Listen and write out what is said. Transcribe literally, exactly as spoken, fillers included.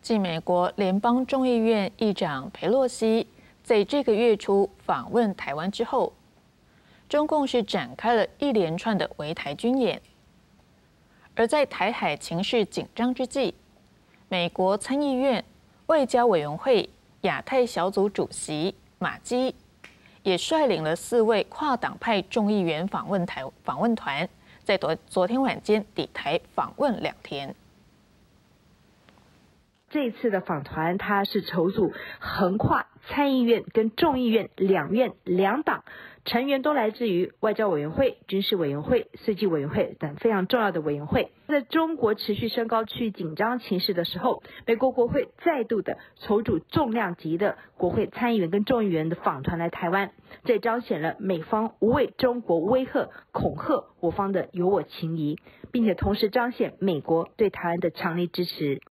继美国联邦众议院议长裴洛西在这个月初访问台湾之后，中共是展开了一连串的围台军演。而在台海情势紧张之际，美国参议院外交委员会亚太小组主席马基也率领了四位跨党派众议员访问台访问团，在昨昨天晚间抵台访问两天。 这一次的访团，它是筹组横跨参议院跟众议院两院两党，成员都来自于外交委员会、军事委员会、税计委员会等非常重要的委员会。在中国持续升高区域紧张情势的时候，美国国会再度的筹组重量级的国会参议员跟众议员的访团来台湾，这彰显了美方无畏中国威吓恐吓我方的友我情谊，并且同时彰显美国对台湾的强力支持。